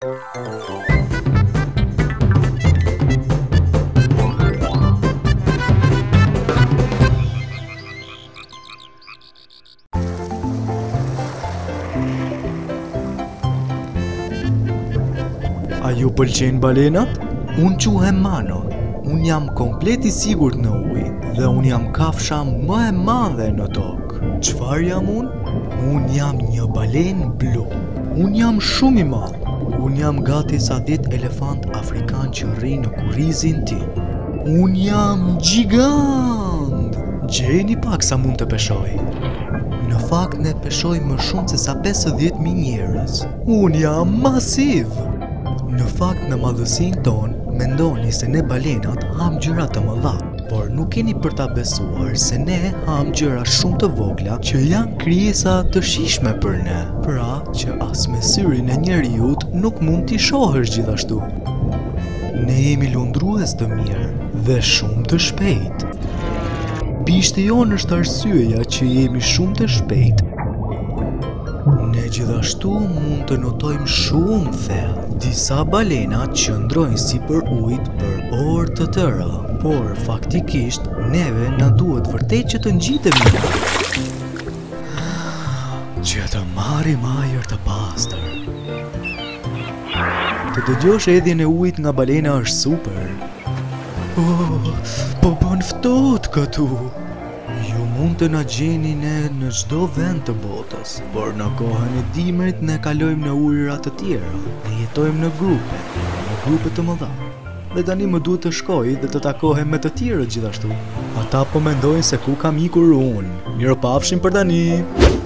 A ju pëlqejnë balenat? Unë quhem Mano. Unë jam komplet I sigurt në ujë dhe unë jam kafsha më e madhe në tokë. Çfarë jam unë? Unë jam një balenë blu. Unë jam shumë I madh. Unë jam gati sa 10 elefant afrikan që rrinë në kurrizin tim. Unë jam gjigant. Gjeni pak sa mund të peshoj. Në fakt ne peshoj më shumë se sa 50.000 njerëz. Unë jam masiv. Në fakt në madhësinë tonë mendoni se ne balenat ham gjëra të mëdha, por nuk keni për ta besuar se ne ham gjëra shumë të vogla që janë krijesa të shijshme për ne, pra që as me syrin e njerëzit nuk mund t'i shohësh gjithashtu. Ne jemi lundrues të mirë dhe shumë të shpejt. Bishti jonë është arsyeja që jemi shumë të shpejt. Ne gjithashtu mund të notojmë shumë thellë. Disa balena qëndrojnë sipër ujit për orë të tëra, por faktikisht neve na duhet vërtet që të ngjitemi. Që të marrim ajër të pastër. Të dëgjosh edhjen e ujit nga balena është super. Po bën ftohtë këtu. Ju mund të na gjeni ne në çdo vend të botës, por në kohën e dimrit ne kalojmë në ujëra të tjera. Ne jetojmë në grupe të mëdha. Dhe tani më duhet të shkoj dhe të takohem me të tjerët gjithashtu. Ata po mendojnë se ku kam ikur unë. Mirupafshim për tani.